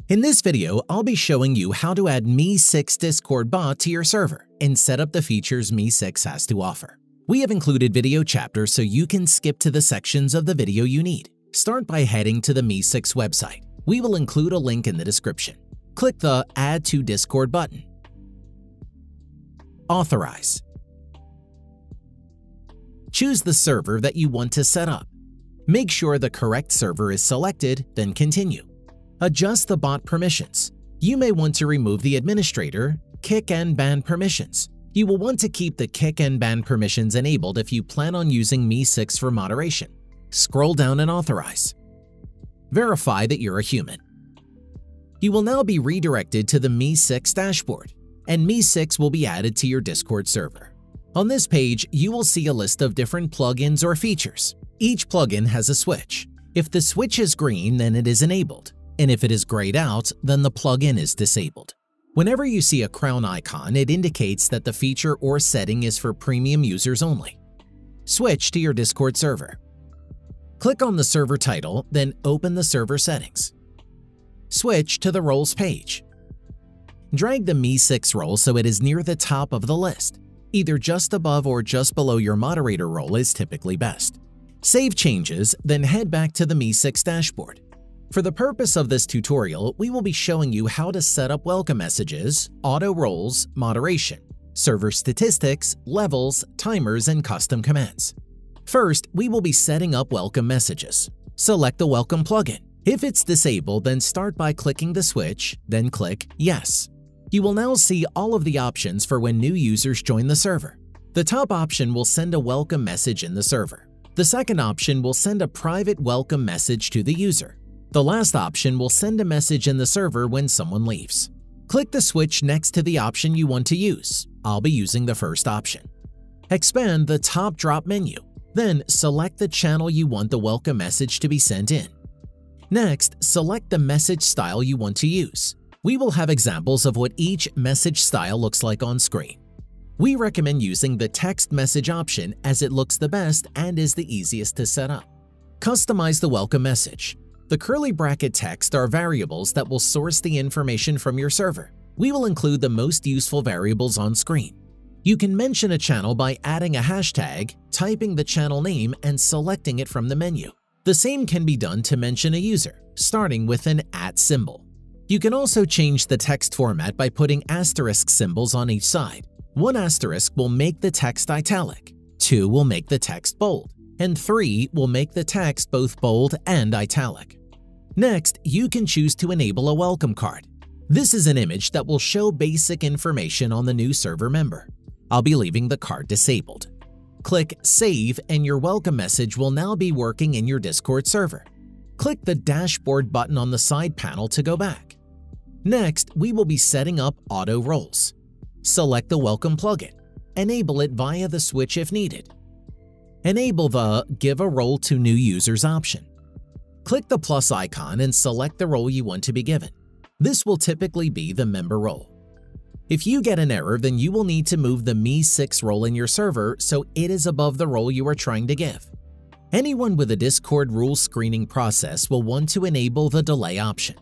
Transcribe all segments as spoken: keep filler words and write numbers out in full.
In this video, I'll be showing you how to add M E E six Discord bot to your server and set up the features M E E six has to offer. We have included video chapters so you can skip to the sections of the video you need. Start by heading to the M E E six website. We will include a link in the description. Click the Add to Discord button. Authorize. Choose the server that you want to set up. Make sure the correct server is selected, then continue. Adjust the bot permissions. You may want to remove the administrator, kick and ban permissions. You will want to keep the kick and ban permissions enabled if you plan on using M E E six for moderation. Scroll down and authorize. Verify that you're a human. You will now be redirected to the M E E six dashboard, and M E E six will be added to your Discord server. On this page, you will see a list of different plugins or features. Each plugin has a switch. If the switch is green, then it is enabled, and if it is grayed out, then the plugin is disabled. Whenever you see a crown icon, it indicates that the feature or setting is for premium users only. Switch to your Discord server. Click on the server title, then open the server settings. Switch to the roles page. Drag the M E E six role so it is near the top of the list. Either just above or just below your moderator role is typically best. Save changes, then head back to the M E E six dashboard. For the purpose of this tutorial, we will be showing you how to set up welcome messages, auto roles, moderation, server statistics, levels, timers, and custom commands. First, we will be setting up welcome messages. Select the welcome plugin. If it's disabled, then start by clicking the switch, then click Yes. You will now see all of the options for when new users join the server. The top option will send a welcome message in the server. The second option will send a private welcome message to the user. The last option will send a message in the server when someone leaves. Click the switch next to the option you want to use. I'll be using the first option. Expand the top drop menu. Then select the channel you want the welcome message to be sent in. Next, select the message style you want to use. We will have examples of what each message style looks like on screen. We recommend using the text message option as it looks the best and is the easiest to set up. Customize the welcome message. The curly bracket text are variables that will source the information from your server. We will include the most useful variables on screen. You can mention a channel by adding a hashtag, typing the channel name, and selecting it from the menu. The same can be done to mention a user, starting with an at symbol. You can also change the text format by putting asterisk symbols on each side. One asterisk will make the text italic, two will make the text bold, and three will make the text both bold and italic. Next, you can choose to enable a welcome card. This is an image that will show basic information on the new server member. I'll be leaving the card disabled. Click Save and your welcome message will now be working in your Discord server. Click the dashboard button on the side panel to go back. Next, we will be setting up auto roles. Select the welcome plugin. Enable it via the switch if needed. Enable the Give a role to new users option. Click the plus icon and select the role you want to be given. This will typically be the member role. If you get an error, then you will need to move the M E E six role in your server so it is above the role you are trying to give. Anyone with a Discord rule screening process will want to enable the delay option.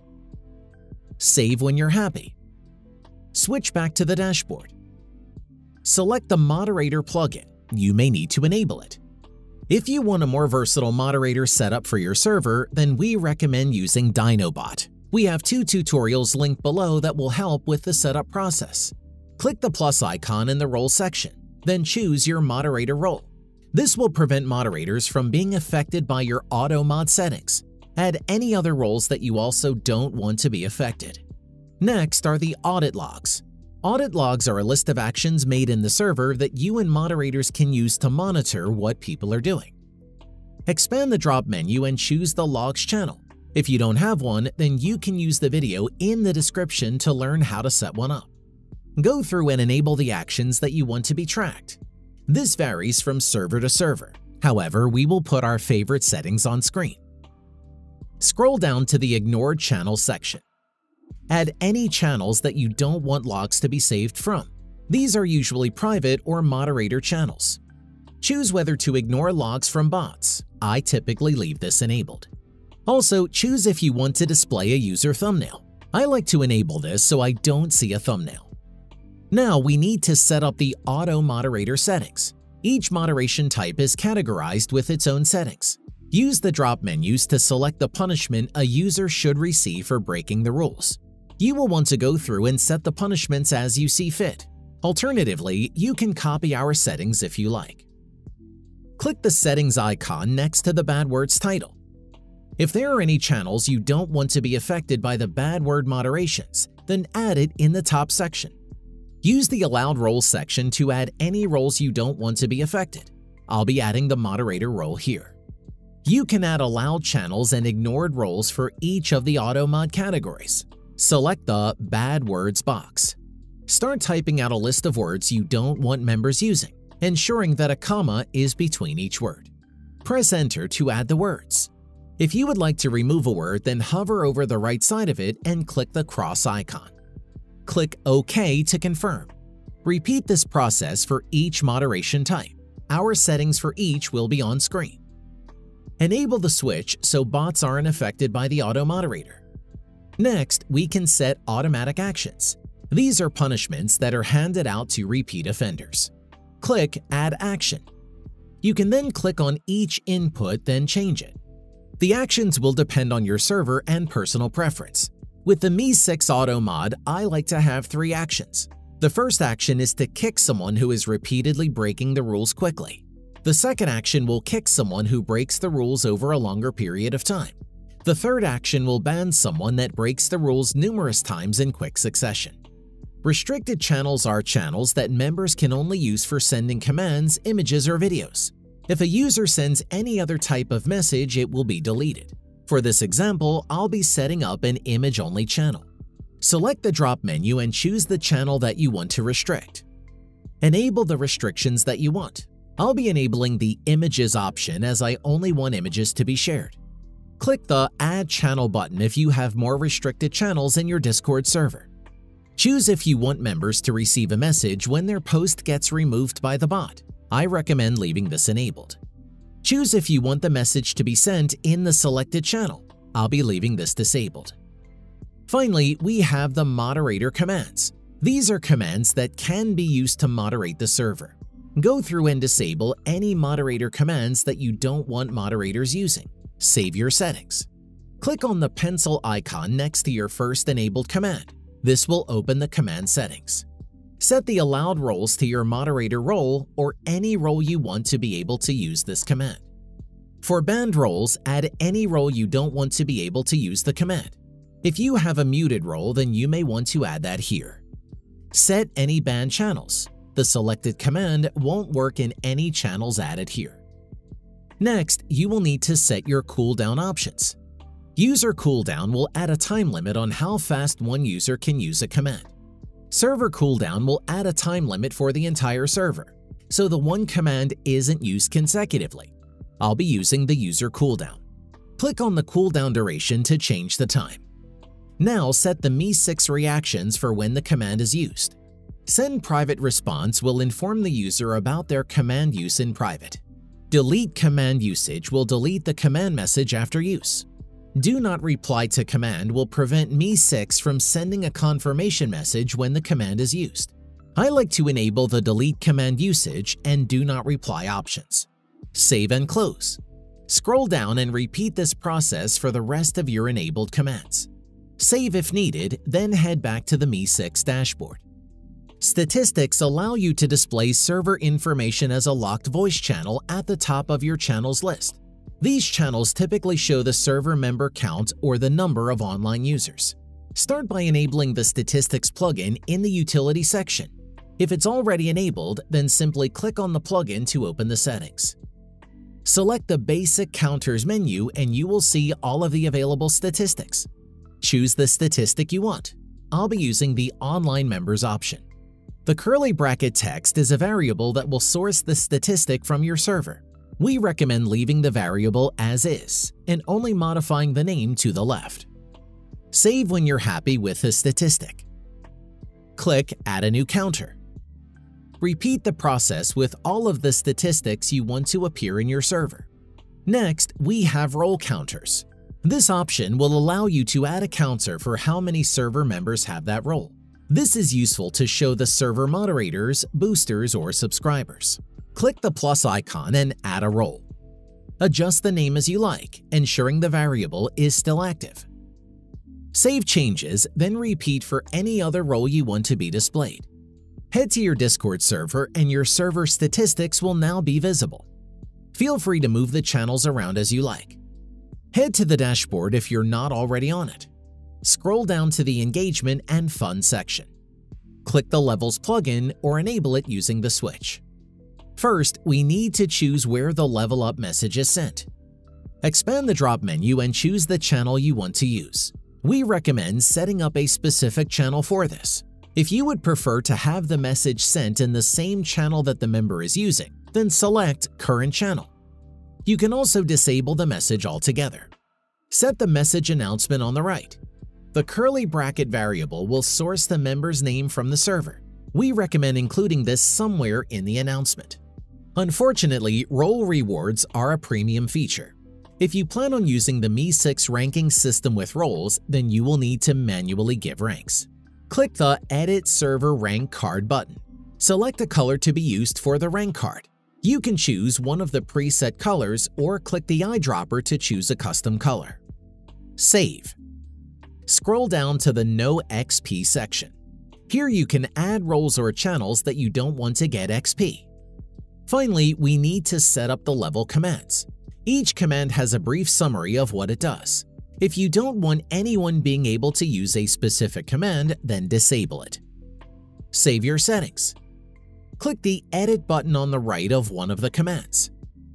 Save when you're happy. Switch back to the dashboard. Select the moderator plugin. You may need to enable it. If you want a more versatile moderator setup for your server, then we recommend using DynoBot. We have two tutorials linked below that will help with the setup process. Click the plus icon in the role section, then choose your moderator role. This will prevent moderators from being affected by your Automod settings. Add any other roles that you also don't want to be affected. Next are the audit logs. Audit logs are a list of actions made in the server that you and moderators can use to monitor what people are doing. Expand the drop menu and choose the logs channel. If you don't have one, then you can use the video in the description to learn how to set one up. Go through and enable the actions that you want to be tracked. This varies from server to server. However, we will put our favorite settings on screen. Scroll down to the Ignored Channel section. Add any channels that you don't want logs to be saved from. These are usually private or moderator channels. Choose whether to ignore logs from bots. I typically leave this enabled. Also, choose if you want to display a user thumbnail. I like to enable this so I don't see a thumbnail. Now we need to set up the auto moderator settings. Each moderation type is categorized with its own settings. Use the drop menus to select the punishment a user should receive for breaking the rules. You will want to go through and set the punishments as you see fit. Alternatively, you can copy our settings if you like. Click the settings icon next to the bad words title. If there are any channels you don't want to be affected by the bad word moderations, then add it in the top section. Use the allowed roles section to add any roles you don't want to be affected. I'll be adding the moderator role here. You can add allowed channels and ignored roles for each of the Automod categories. Select the Bad Words box. Start typing out a list of words you don't want members using, ensuring that a comma is between each word. Press Enter to add the words. If you would like to remove a word, then hover over the right side of it and click the cross icon. Click OK to confirm. Repeat this process for each moderation type. Our settings for each will be on screen. Enable the switch so bots aren't affected by the auto moderator. Next, we can set automatic actions. These are punishments that are handed out to repeat offenders. Click Add Action. You can then click on each input, then change it. The actions will depend on your server and personal preference. With the M E six Automod, I like to have three actions. The first action is to kick someone who is repeatedly breaking the rules quickly. The second action will kick someone who breaks the rules over a longer period of time. The third action will ban someone that breaks the rules numerous times in quick succession. Restricted channels are channels that members can only use for sending commands, images, or videos. If a user sends any other type of message, it will be deleted. For this example, I'll be setting up an image-only channel. Select the drop menu and choose the channel that you want to restrict. Enable the restrictions that you want. I'll be enabling the Images option as I only want images to be shared. Click the Add Channel button if you have more restricted channels in your Discord server. Choose if you want members to receive a message when their post gets removed by the bot. I recommend leaving this enabled. Choose if you want the message to be sent in the selected channel. I'll be leaving this disabled. Finally, we have the moderator commands. These are commands that can be used to moderate the server. Go through and disable any moderator commands that you don't want moderators using. Save your settings. Click on the pencil icon next to your first enabled command. This will open the command settings. Set the allowed roles to your moderator role or any role you want to be able to use this command. For banned roles, add any role you don't want to be able to use the command. If you have a muted role, then you may want to add that here. Set any banned channels. The selected command won't work in any channels added here. Next, you will need to set your cooldown options. User cooldown will add a time limit on how fast one user can use a command. Server cooldown will add a time limit for the entire server, so the one command isn't used consecutively. I'll be using the user cooldown. Click on the cooldown duration to change the time. Now set the M E six reactions for when the command is used. Send private response will inform the user about their command use in private. Delete command usage will delete the command message after use. Do not reply to command will prevent M E six from sending a confirmation message when the command is used. I like to enable the delete command usage and do not reply options. Save and close. Scroll down and repeat this process for the rest of your enabled commands. Save if needed, then head back to the M E six dashboard. Statistics allow you to display server information as a locked voice channel at the top of your channels list. These channels typically show the server member count or the number of online users. Start by enabling the Statistics plugin in the Utility section. If it's already enabled, then simply click on the plugin to open the settings. Select the Basic Counters menu and you will see all of the available statistics. Choose the statistic you want. I'll be using the Online Members option. The curly bracket text is a variable that will source the statistic from your server. We recommend leaving the variable as is and only modifying the name to the left. Save when you're happy with the statistic. Click Add a new counter. Repeat the process with all of the statistics you want to appear in your server. Next, we have role counters. This option will allow you to add a counter for how many server members have that role. This is useful to show the server moderators, boosters, or subscribers. Click the plus icon and add a role. Adjust the name as you like, ensuring the variable is still active. Save changes, then repeat for any other role you want to be displayed. Head to your Discord server and your server statistics will now be visible. Feel free to move the channels around as you like. Head to the dashboard if you're not already on it. Scroll down to the Engagement and Fun section. Click the Levels plugin or enable it using the switch. First, we need to choose where the level up message is sent. Expand the drop menu and choose the channel you want to use. We recommend setting up a specific channel for this. If you would prefer to have the message sent in the same channel that the member is using, then select Current Channel. You can also disable the message altogether. Set the message announcement on the right. The curly bracket variable will source the member's name from the server. We recommend including this somewhere in the announcement. Unfortunately, role rewards are a premium feature. If you plan on using the M E E six ranking system with roles, then you will need to manually give ranks. Click the Edit Server Rank Card button. Select the color to be used for the rank card. You can choose one of the preset colors or click the eyedropper to choose a custom color. Save. Scroll down to the No X P section. Here you can add roles or channels that you don't want to get X P. Finally, we need to set up the level commands. Each command has a brief summary of what it does. If you don't want anyone being able to use a specific command, then disable it. Save your settings. Click the Edit button on the right of one of the commands.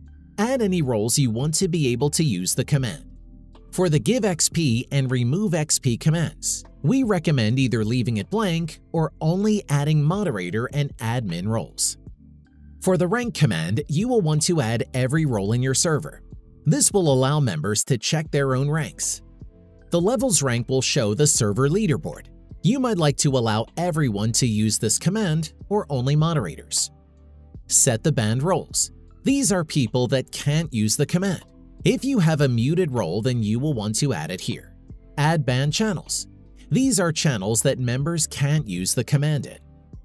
Add any roles you want to be able to use the command. For the Give X P and Remove X P commands, we recommend either leaving it blank or only adding moderator and admin roles. For the rank command, you will want to add every role in your server. This will allow members to check their own ranks. The levels rank will show the server leaderboard. You might like to allow everyone to use this command or only moderators. Set the banned roles. These are people that can't use the command. If you have a muted role, then you will want to add it here. Add banned channels. These are channels that members can't use the command in.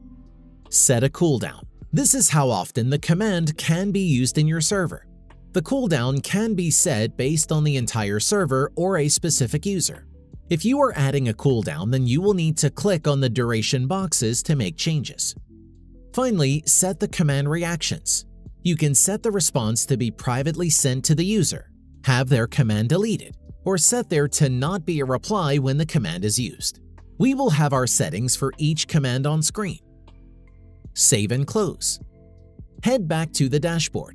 Set a cooldown. This is how often the command can be used in your server. The cooldown can be set based on the entire server or a specific user. If you are adding a cooldown, then you will need to click on the duration boxes to make changes. Finally, set the command reactions. You can set the response to be privately sent to the user, have their command deleted, or set there to not be a reply when the command is used. We will have our settings for each command on screen. Save and close. Head back to the dashboard.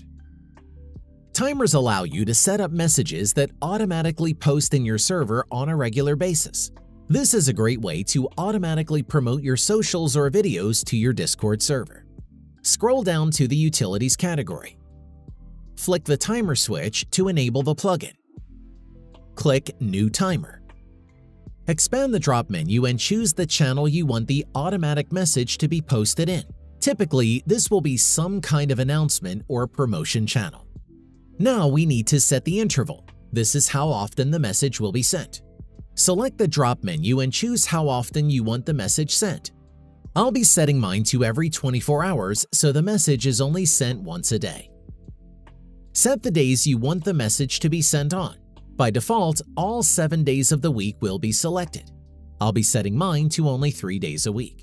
Timers allow you to set up messages that automatically post in your server on a regular basis. This is a great way to automatically promote your socials or videos to your Discord server. Scroll down to the Utilities category. Flick the timer switch to enable the plugin. Click New Timer. Expand the drop menu and choose the channel you want the automatic message to be posted in. Typically, this will be some kind of announcement or promotion channel. Now we need to set the interval. This is how often the message will be sent. Select the drop menu and choose how often you want the message sent. I'll be setting mine to every twenty-four hours, so the message is only sent once a day. Set the days you want the message to be sent on. By default, all seven days of the week will be selected. I'll be setting mine to only three days a week.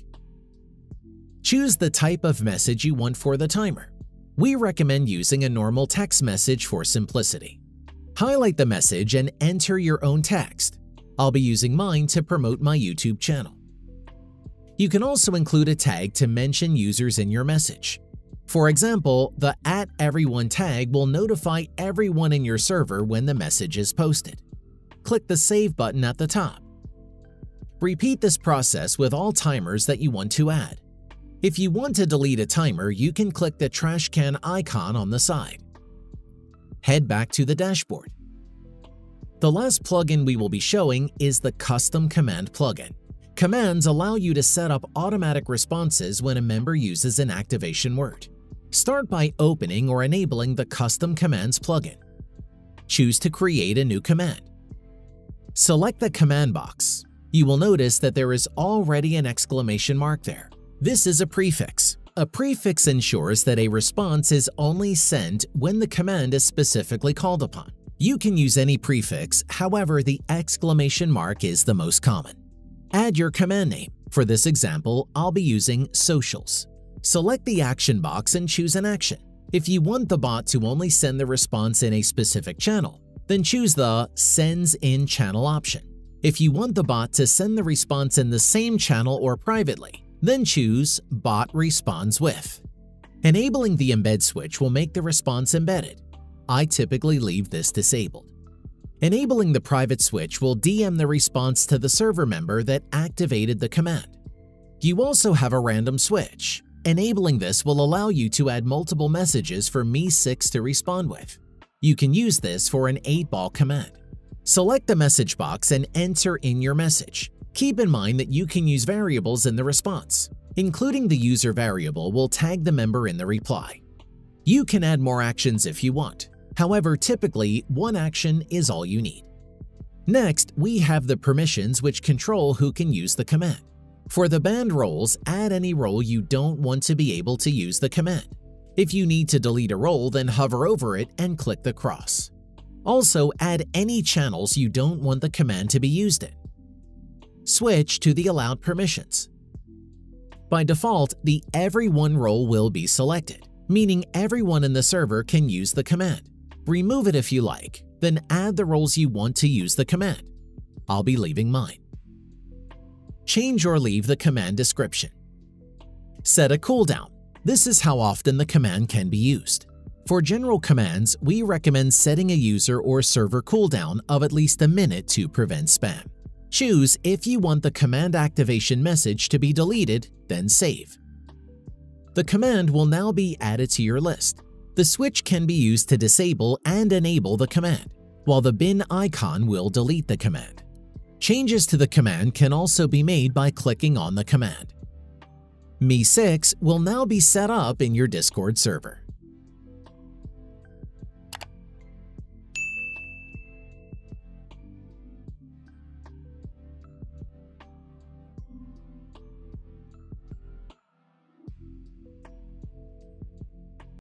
Choose the type of message you want for the timer. We recommend using a normal text message for simplicity. Highlight the message and enter your own text. I'll be using mine to promote my YouTube channel. You can also include a tag to mention users in your message. For example, the at everyone tag will notify everyone in your server when the message is posted. Click the Save button at the top. Repeat this process with all timers that you want to add. If you want to delete a timer, you can click the trash can icon on the side. Head back to the dashboard. The last plugin we will be showing is the Custom Command plugin. Commands allow you to set up automatic responses when a member uses an activation word. Start by opening or enabling the Custom Commands plugin. Choose to create a new command. Select the command box. You will notice that there is already an exclamation mark there. This is a prefix. A prefix ensures that a response is only sent when the command is specifically called upon. You can use any prefix, however, the exclamation mark is the most common. Add your command name. For this example, I'll be using socials. Select the action box and choose an action. If you want the bot to only send the response in a specific channel, then choose the Sends in Channel option. If you want the bot to send the response in the same channel or privately, then choose Bot Responds With. Enabling the embed switch will make the response embedded. I typically leave this disabled. Enabling the private switch will D M the response to the server member that activated the command. You also have a random switch. Enabling this will allow you to add multiple messages for M E E six to respond with. You can use this for an eight ball command. Select the message box and enter in your message. Keep in mind that you can use variables in the response. Including the user variable will tag the member in the reply. You can add more actions if you want. However, typically, one action is all you need. Next, we have the permissions which control who can use the command. For the banned roles, add any role you don't want to be able to use the command. If you need to delete a role, then hover over it and click the cross. Also, add any channels you don't want the command to be used in. Switch to the allowed permissions. By default, the Everyone role will be selected, meaning everyone in the server can use the command. Remove it if you like, then add the roles you want to use the command. I'll be leaving mine. Change or leave the command description. Set a cooldown. This is how often the command can be used. For general commands, we recommend setting a user or server cooldown of at least a minute to prevent spam. Choose if you want the command activation message to be deleted, then save. The command will now be added to your list. The switch can be used to disable and enable the command, while the bin icon will delete the command. Changes to the command can also be made by clicking on the command. M E E six will now be set up in your Discord server.